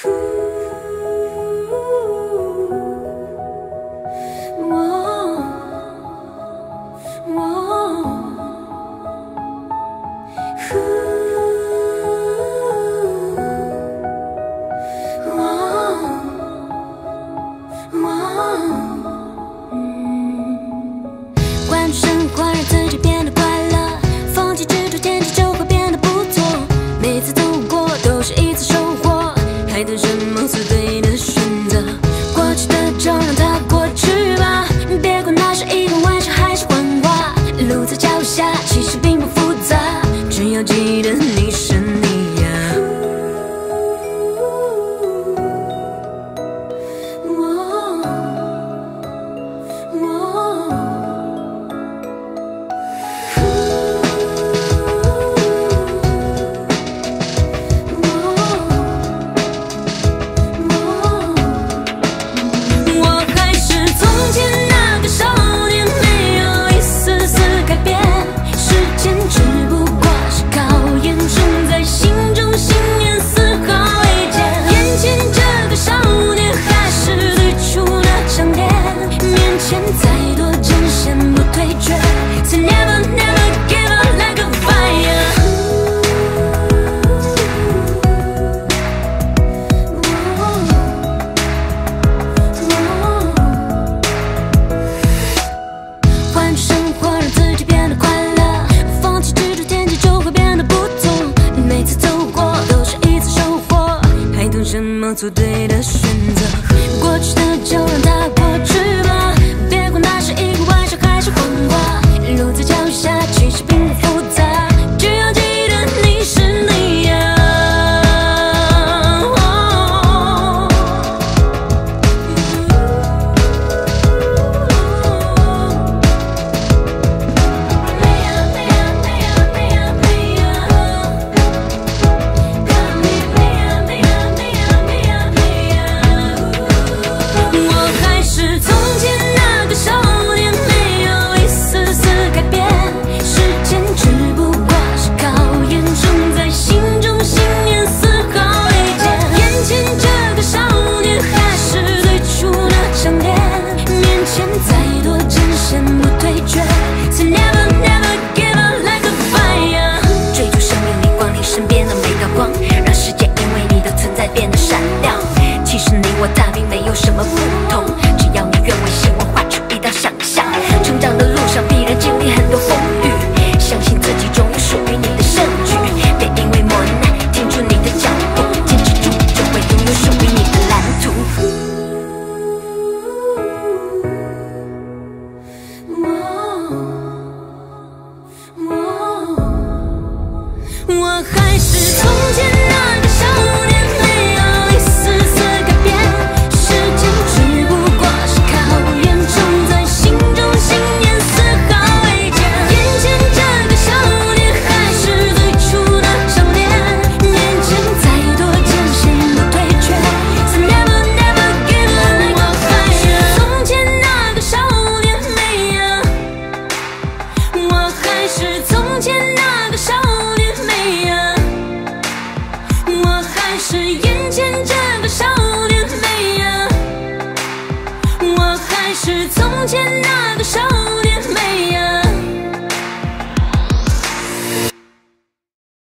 关注生活，让自己变得快乐，放弃执着，坚持就会变得不错。每次走过都是一次收获，还等什么？做对的选择。过去的就让它过去吧，别管那是一个玩笑还是谎话。路在脚下，其实并不复杂，只要记得你是你呀。做对的选择，过去的就让它过去。